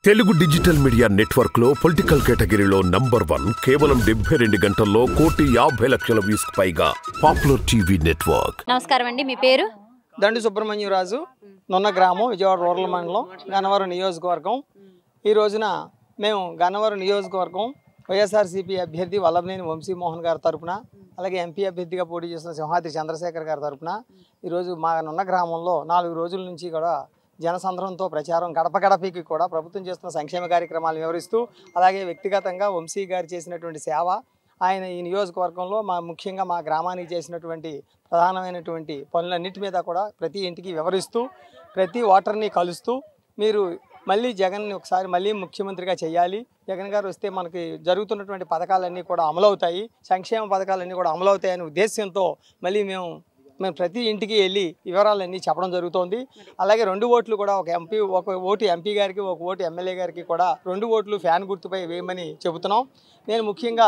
Telugu digital media network లో political కేటగిరీలో number 1 కేవలం 72 గంటల్లో 1,50,00,000 వ్యూస్ పైగా పాపులర్ టీవీ నెట్వర్క్. నమస్కారం అండి, మీ పేరు? దండి సుబ్రహ్మణ్యరాజు, నొన్న గ్రామం, విజయవాడ రూరల్ మండలం, గన్నవరం నియోజకవర్గం. ఈ రోజున మేము గన్నవరం నియోజకవర్గం వైఎస్ఆర్సీపీ అభ్యర్థి వల్లభనేని వంశీమోహన్ గారి తరపున, అలాగే ఎంపీ అభ్యర్థిగా పోటీ చేసిన సింహాద్రి చంద్రశేఖర్ గారి తరపున ఈరోజు మా నొన్న గ్రామంలో 4 రోజుల నుంచి కూడా జనసంద్రంతో ప్రచారం, గడప గడపకి కూడా ప్రభుత్వం చేస్తున్న సంక్షేమ కార్యక్రమాలు వివరిస్తూ, అలాగే వ్యక్తిగతంగా వంశీ గారు చేసినటువంటి సేవ, ఆయన ఈ నియోజకవర్గంలో ముఖ్యంగా మా గ్రామానికి చేసినటువంటి ప్రధానమైనటువంటి పనులన్నిటి మీద కూడా ప్రతి ఇంటికి వివరిస్తూ, ప్రతి ఓటర్ని కలుస్తూ, మీరు మళ్ళీ జగన్ని ఒకసారి మళ్ళీ ముఖ్యమంత్రిగా చేయాలి, జగన్ గారు వస్తే మనకి జరుగుతున్నటువంటి పథకాలన్నీ కూడా అమలవుతాయి, సంక్షేమ పథకాలన్నీ కూడా అమలవుతాయనే ఉద్దేశంతో మళ్ళీ మేము ప్రతి ఇంటికి వెళ్ళి వివరాలన్నీ చెప్పడం జరుగుతోంది. అలాగే 2 ఓట్లు కూడా ఒక ఓటు ఎంపీ గారికి, ఒక ఓటు ఎమ్మెల్యే గారికి కూడా 2 ఓట్లు ఫ్యాన్ గుర్తుపై వేయమని చెబుతున్నాం. నేను ముఖ్యంగా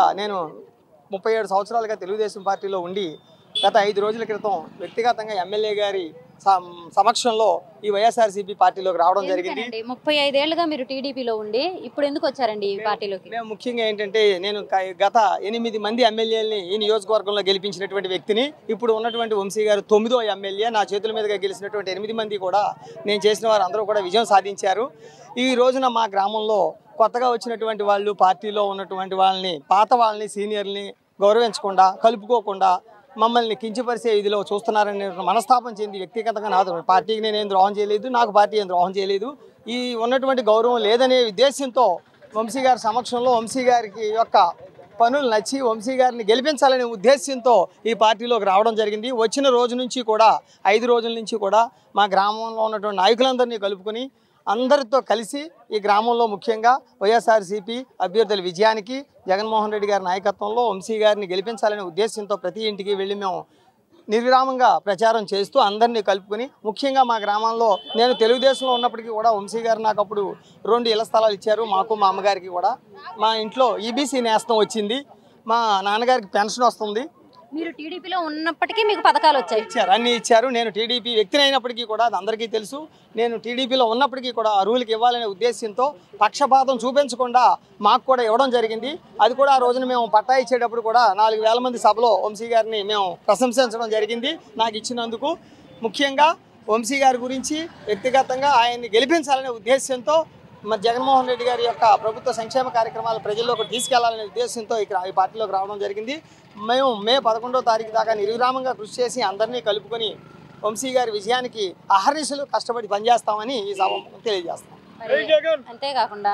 37 సంవత్సరాలుగా తెలుగుదేశం పార్టీలో ఉండి గత 5 రోజుల క్రితం వ్యక్తిగతంగా ఎమ్మెల్యే గారి సమక్షంలో ఈ వైఎస్ఆర్సీపీ పార్టీలోకి రావడం జరిగింది. 35 ఏళ్లుగా మీరు టీడీపీలో ఉండి ఇప్పుడు ఎందుకు వచ్చారండి ఈ పార్టీలోకి? మేము ముఖ్యంగా ఏంటంటే, నేను గత 8 మంది ఎమ్మెల్యేలని ఈ నియోజకవర్గంలో గెలిపించినటువంటి వ్యక్తిని. ఇప్పుడు ఉన్నటువంటి వంశీ గారు 9వ ఎమ్మెల్యే. నా చేతుల మీదుగా గెలిచినటువంటి 8 మంది కూడా నేను చేసిన వారు అందరూ కూడా విజయం సాధించారు. ఈ రోజున మా గ్రామంలో కొత్తగా వచ్చినటువంటి వాళ్ళు, పార్టీలో ఉన్నటువంటి వాళ్ళని, పాత వాళ్ళని, సీనియర్ని గౌరవించకుండా, కలుపుకోకుండా మమ్మల్ని కించపరిచే ఇదిలో చూస్తున్నారని మనస్తాపం చెంది వ్యక్తిగతంగా నాతో పార్టీకి నేనేం ద్రోహం చేయలేదు, నాకు పార్టీ ఏం ద్రోహం చేయలేదు, ఈ ఉన్నటువంటి గౌరవం లేదనే ఉద్దేశంతో వంశీ గారి సమక్షంలో వంశీ గారికి యొక్క పనులు నచ్చి వంశీ గారిని గెలిపించాలనే ఉద్దేశంతో ఈ పార్టీలోకి రావడం జరిగింది. వచ్చిన రోజు నుంచి కూడా 5 రోజుల నుంచి కూడా మా గ్రామంలో ఉన్నటువంటి నాయకులందరినీ కలుపుకొని అందరితో కలిసి ఈ గ్రామంలో ముఖ్యంగా వైఎస్ఆర్సీపీ అభ్యర్థుల విజయానికి జగన్మోహన్ రెడ్డి గారి నాయకత్వంలో వంశీ గారిని గెలిపించాలనే ఉద్దేశంతో ప్రతి ఇంటికి వెళ్ళి మేము నిర్విరామంగా ప్రచారం చేస్తూ అందరినీ కలుపుకొని, ముఖ్యంగా మా గ్రామంలో నేను తెలుగుదేశంలో ఉన్నప్పటికీ కూడా వంశీ గారు నాకు అప్పుడు 2 ఇళ్ల స్థలాలు ఇచ్చారు, మాకు మా అమ్మగారికి కూడా. మా ఇంట్లో ఈబీసీ నేస్తం వచ్చింది, మా నాన్నగారికి పెన్షన్ వస్తుంది. మీరు టీడీపీలో ఉన్నప్పటికీ మీకు పథకాలు వచ్చాయి? అన్నీ ఇచ్చారు. నేను టీడీపీ వ్యక్తిని అయినప్పటికీ కూడా అది అందరికీ తెలుసు. నేను టీడీపీలో ఉన్నప్పటికీ కూడా అర్హులకి ఇవ్వాలనే ఉద్దేశంతో పక్షపాతం చూపించకుండా మాకు కూడా ఇవ్వడం జరిగింది. అది కూడా ఆ రోజున మేము పట్టా ఇచ్చేటప్పుడు కూడా 4,000 మంది సభలో వంశీ గారిని మేము ప్రశంసించడం జరిగింది నాకు ఇచ్చినందుకు. ముఖ్యంగా వంశీ గారి గురించి వ్యక్తిగతంగా ఆయన్ని గెలిపించాలనే ఉద్దేశంతో, మరి జగన్మోహన్ రెడ్డి గారి యొక్క ప్రభుత్వ సంక్షేమ కార్యక్రమాలు ప్రజల్లోకి తీసుకెళ్లాలనే ఉద్దేశంతో ఈ పార్టీలోకి రావడం జరిగింది. మేము మే 11వ తారీఖు దాకా నిర్విరామంగా కృషి చేసి అందరినీ కలుపుకొని వంశీ గారి విజయానికి అహర్నిశలు కష్టపడి పనిచేస్తామని ఈ సభ తెలియజేస్తాం. అంతేకాకుండా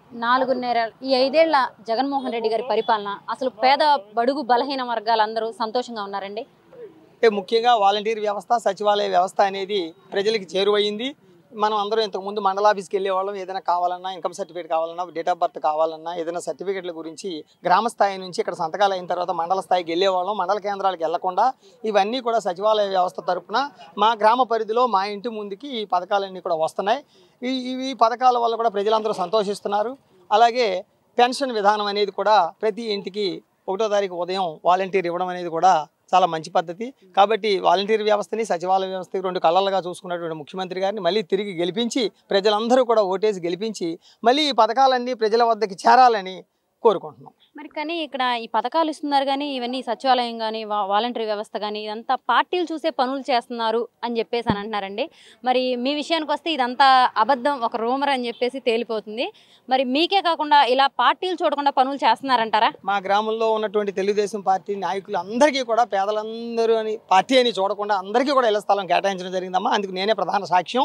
4.5 ఈ 5 ఏళ్ల జగన్మోహన్ రెడ్డి గారి పరిపాలన అసలు పేద బడుగు బలహీన వర్గాలందరూ సంతోషంగా ఉన్నారండి? ముఖ్యంగా వాలంటీర్ వ్యవస్థ, సచివాలయ వ్యవస్థ అనేది ప్రజలకు చేరువయ్యింది. మనం అందరం ఇంతకుముందు మండల ఆఫీస్కి వెళ్ళేవాళ్ళం, ఏదైనా కావాలన్నా, ఇన్కమ్ సర్టిఫికేట్ కావాలన్నా, డేట్ ఆఫ్ బర్త్ కావాలన్నా, ఏదైనా సర్టిఫికేట్ల గురించి గ్రామ స్థాయి నుంచి ఇక్కడ సంతకాలు అయిన తర్వాత మండల స్థాయికి వెళ్ళేవాళ్ళం. మండల కేంద్రాలకు వెళ్లకుండా ఇవన్నీ కూడా సచివాలయ వ్యవస్థ తరపున మా గ్రామ పరిధిలో మా ఇంటి ముందుకి ఈ పథకాలన్నీ కూడా వస్తున్నాయి. ఈ పథకాల వల్ల కూడా ప్రజలందరూ సంతోషిస్తున్నారు. అలాగే పెన్షన్ విధానం అనేది కూడా ప్రతి ఇంటికి 1వ తారీఖు ఉదయం వాలంటీర్ ఇవ్వడం అనేది కూడా చాలా మంచి పద్ధతి. కాబట్టి వాలంటీర్ వ్యవస్థని, సచివాలయ వ్యవస్థకి 2 కళ్ళలుగా చూసుకున్నటువంటి ముఖ్యమంత్రి గారిని మళ్ళీ తిరిగి గెలిపించి, ప్రజలందరూ కూడా ఓటేసి గెలిపించి మళ్ళీ ఈ పథకాలన్నీ ప్రజల వద్దకి చేరాలని కోరుకుంటున్నాం. మరి కానీ ఇక్కడ ఈ పథకాలు ఇస్తున్నారు కానీ ఇవన్నీ సచివాలయం కానీ వాలంటరీ వ్యవస్థ కానీ ఇదంతా పార్టీలు చూసే పనులు చేస్తున్నారు అని చెప్పేసి అని అంటున్నారండి. మరి మీ విషయానికి వస్తే ఇదంతా అబద్ధం, ఒక రూమర్ అని చెప్పేసి తేలిపోతుంది. మరి మీకే కాకుండా ఇలా పార్టీలు చూడకుండా పనులు చేస్తున్నారంటారా? మా గ్రామంలో ఉన్నటువంటి తెలుగుదేశం పార్టీ నాయకులు అందరికీ కూడా పేదలందరూ అని పార్టీ అని చూడకుండా అందరికీ కూడా ఇళ్ల స్థలం కేటాయించడం జరిగిందమ్మా. అందుకు నేనే ప్రధాన సాక్ష్యం.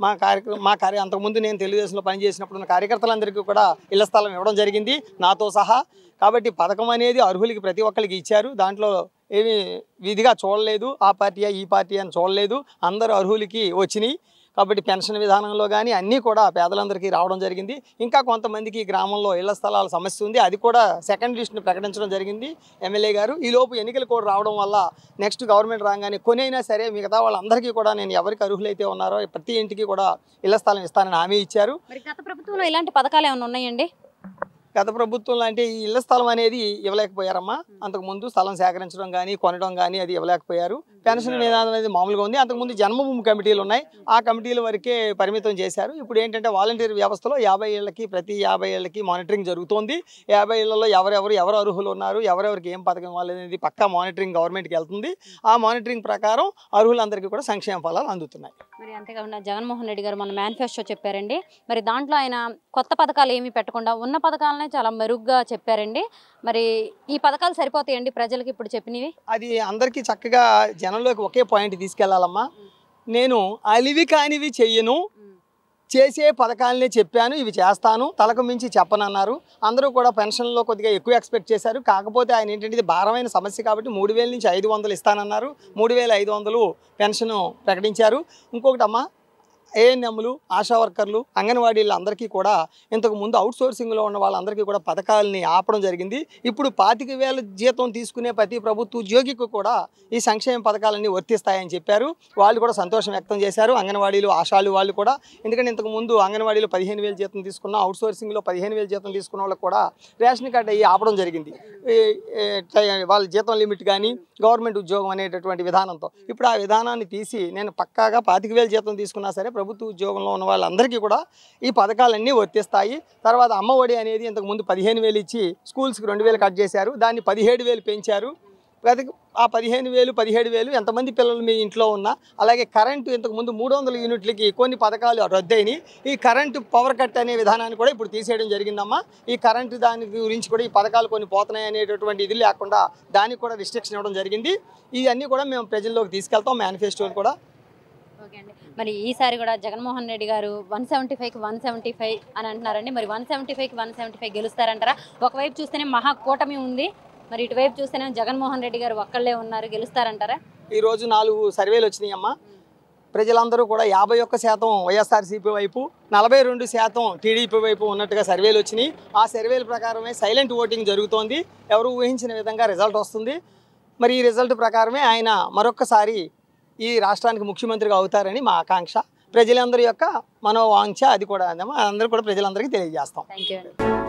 అంతకుముందు నేను తెలుగుదేశంలో పనిచేసినప్పుడు ఉన్న కార్యకర్తలందరికీ కూడా ఇళ్ల స్థలం ఇవ్వడం జరిగింది నాతో సహా. కాబట్టి పథకం అనేది అర్హులకి ప్రతి ఒక్కరికి ఇచ్చారు. దాంట్లో ఏమి విధిగా చూడలేదు, ఆ పార్టీ ఈ పార్టీ అని చూడలేదు, అందరూ అర్హులకి వచ్చినాయి. కాబట్టి పెన్షన్ విధానంలో కానీ అన్నీ కూడా పేదలందరికీ రావడం జరిగింది. ఇంకా కొంతమందికి గ్రామంలో ఇళ్ల స్థలాల సమస్య ఉంది, అది కూడా సెకండ్ లిస్ట్ని ప్రకటించడం జరిగింది ఎమ్మెల్యే గారు. ఈలోపు ఎన్నికలు కూడా రావడం వల్ల నెక్స్ట్ గవర్నమెంట్ రాగానే కొనైనా సరే మిగతా వాళ్ళందరికీ కూడా నేను ఎవరికి అర్హులైతే ఉన్నారో ప్రతి ఇంటికి కూడా ఇళ్ల స్థలం ఇస్తానని హామీ ఇచ్చారు. మరి గత ప్రభుత్వంలో ఇలాంటి పథకాలు ఏమైనా ఉన్నాయండి? గత ప్రభుత్వంలో అంటే ఈ ఇళ్ల స్థలం అనేది ఇవ్వలేకపోయారమ్మా. అంతకుముందు స్థలం సేకరించడం కానీ, కొనడం కానీ అది ఇవ్వలేకపోయారు. పెన్షన్ విధానం అనేది మామూలుగా ఉంది. అంతకుముందు జన్మభూమి కమిటీలు ఉన్నాయి, ఆ కమిటీల వరకే పరిమితం చేశారు. ఇప్పుడు ఏంటంటే వాలంటీర్ వ్యవస్థలో 50 ఏళ్ళకి ప్రతి 50 ఏళ్ళకి మానిటరింగ్ జరుగుతోంది. 50 ఏళ్లలో ఎవరు అర్హులు ఉన్నారు, ఎవరెవరికి ఏం పథకం ఇవ్వాలి అనేది పక్కా మానిటరింగ్ గవర్నమెంట్కి వెళ్తుంది. ఆ మానిటరింగ్ ప్రకారం అర్హులందరికీ కూడా సంక్షేమ ఫలాలు అందుతున్నాయి. మరి అంతేకాకుండా జగన్మోహన్ రెడ్డి గారు మన మేనిఫెస్టో చెప్పారండి. మరి దాంట్లో ఆయన కొత్త పథకాలు ఏమీ పెట్టకుండా ఉన్న పథకాలనే చాలా మెరుగ్గా చెప్పారండి. మరి ఈ పథకాలు సరిపోతాయండి ప్రజలకి ఇప్పుడు చెప్పినవి? అది అందరికీ చక్కగా జనంలోకి ఒకే పాయింట్ తీసుకెళ్లాలమ్మా. నేను అలివి కానివి చెయ్యను, చేసే పథకాలనే చెప్పాను, ఇవి చేస్తాను, తలకు మించి చెప్పనన్నారు. అందరూ కూడా పెన్షన్లో కొద్దిగా ఎక్కువ ఎక్స్పెక్ట్ చేశారు. కాకపోతే ఆయన ఏంటంటే ఇది భారమైన సమస్య కాబట్టి 3000 నుంచి 500 ఇస్తానన్నారు. 3500 పెన్షన్ ప్రకటించారు. ఇంకొకటి అమ్మా, ఏఎన్ఎంలు, ఆశా వర్కర్లు, అంగన్వాడీలు అందరికీ కూడా ఇంతకు ముందు అవుట్ సోర్సింగ్లో ఉన్న వాళ్ళందరికీ కూడా పథకాలని ఆపడం జరిగింది. ఇప్పుడు 25,000 జీతం తీసుకునే ప్రతి ప్రభుత్వ ఉద్యోగికి కూడా ఈ సంక్షేమ పథకాలన్నీ వర్తిస్తాయని చెప్పారు. వాళ్ళు కూడా సంతోషం వ్యక్తం చేశారు, అంగన్వాడీలు, ఆశాలు వాళ్ళు కూడా. ఎందుకంటే ఇంతకు ముందు అంగన్వాడీలో 15,000 జీతం తీసుకున్న, అవుట్ సోర్సింగ్లో 15,000 జీతం తీసుకున్న వాళ్ళకి కూడా రేషన్ కార్డు అయ్యి ఆపడం జరిగింది. వాళ్ళ జీతం లిమిట్ కానీ గవర్నమెంట్ ఉద్యోగం అనేటటువంటి విధానంతో ఇప్పుడు ఆ విధానాన్ని తీసి నేను పక్కాగా 25,000 జీతం తీసుకున్నా సరే ప్రభుత్వ ఉద్యోగంలో ఉన్న వాళ్ళందరికీ కూడా ఈ పథకాలన్నీ వర్తిస్తాయి. తర్వాత అమ్మఒడి అనేది ఇంతకుముందు 15,000 ఇచ్చి స్కూల్స్కి 2,000 కట్ చేశారు, దాన్ని 17,000 పెంచారు. ఆ 15,000 17,000 ఎంతమంది పిల్లలు మీ ఇంట్లో ఉన్నా, అలాగే కరెంటు ఇంతకుముందు 300 యూనిట్లకి కొన్ని పథకాలు రద్దయినాయి. ఈ కరెంటు పవర్ కట్ అనే విధానాన్ని కూడా ఇప్పుడు తీసేయడం జరిగిందమ్మా. ఈ కరెంటు దాని గురించి కూడా ఈ పథకాలు కొన్ని పోతున్నాయి అనేటటువంటి ఇది లేకుండా దానికి కూడా రిస్ట్రిక్షన్ ఇవ్వడం జరిగింది. ఇవన్నీ కూడా మేము ప్రజల్లోకి తీసుకెళ్తాం, మేనిఫెస్టోలు కూడా. ఓకే అండి. మరి ఈసారి కూడా జగన్మోహన్ రెడ్డి గారు 175కి 175 అని అంటున్నారండి. మరి 175కి 175 గెలుస్తారంటారా? ఒకవైపు చూస్తేనే మహా కూటమి ఉంది, మరి ఇటువైపు చూస్తేనే జగన్మోహన్ రెడ్డి గారు ఒక్కళ్ళే ఉన్నారు, గెలుస్తారంటారా? ఈరోజు 4 సర్వేలు వచ్చినాయమ్మా. ప్రజలందరూ కూడా 51% వైఎస్ఆర్సీపీ వైపు, 42% టీడీపీ వైపు ఉన్నట్టుగా సర్వేలు వచ్చినాయి. ఆ సర్వేల ప్రకారమే సైలెంట్ ఓటింగ్ జరుగుతోంది. ఎవరు ఊహించిన విధంగా రిజల్ట్ వస్తుంది. మరి ఈ రిజల్ట్ ప్రకారమే ఆయన మరొక్కసారి ఈ రాష్ట్రానికి ముఖ్యమంత్రిగా అవుతారని మా ఆకాంక్ష. ప్రజలందరి యొక్క మనోవాంఛ అది కూడా అందరూ కూడా ప్రజలందరికీ తెలియజేస్తాం. Thank you.